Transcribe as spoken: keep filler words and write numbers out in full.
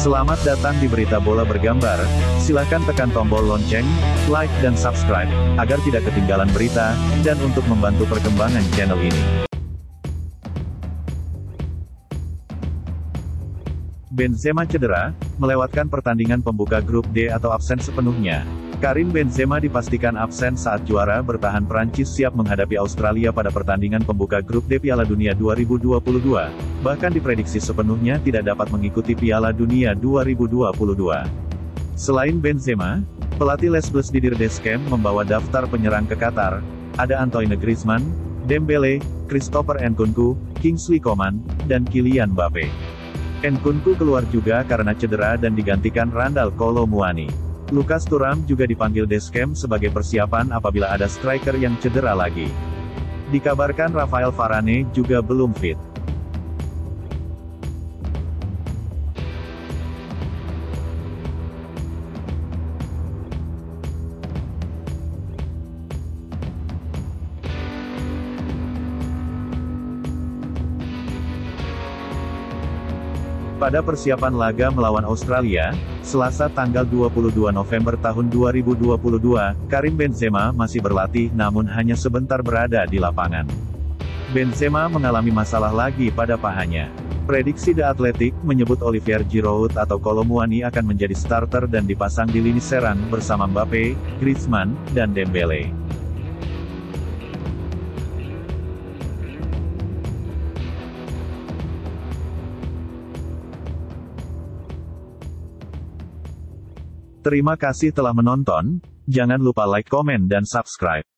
Selamat datang di Berita Bola Bergambar. Silakan tekan tombol lonceng, like dan subscribe, agar tidak ketinggalan berita, dan untuk membantu perkembangan channel ini. Benzema cedera, melewatkan pertandingan pembuka grup D atau absen sepenuhnya. Karim Benzema dipastikan absen saat juara bertahan Prancis siap menghadapi Australia pada pertandingan pembuka grup D Piala Dunia dua ribu dua puluh dua. Bahkan diprediksi sepenuhnya tidak dapat mengikuti Piala Dunia dua ribu dua puluh dua. Selain Benzema, pelatih Les Bleus Didier Deschamps membawa daftar penyerang ke Qatar. Ada Antoine Griezmann, Dembele, Christopher Nkunku, Kingsley Coman, dan Kylian Mbappe. Nkunku keluar juga karena cedera dan digantikan Randal Kolo Muani. Lucas Thuram juga dipanggil Deschamps sebagai persiapan apabila ada striker yang cedera lagi. Dikabarkan Rafael Varane juga belum fit. Pada persiapan laga melawan Australia, Selasa tanggal dua puluh dua November tahun dua ribu dua puluh dua, Karim Benzema masih berlatih namun hanya sebentar berada di lapangan. Benzema mengalami masalah lagi pada pahanya. Prediksi The Athletic menyebut Olivier Giroud atau Kolo Muani akan menjadi starter dan dipasang di lini serang bersama Mbappe, Griezmann, dan Dembele. Terima kasih telah menonton, jangan lupa like, komen dan subscribe.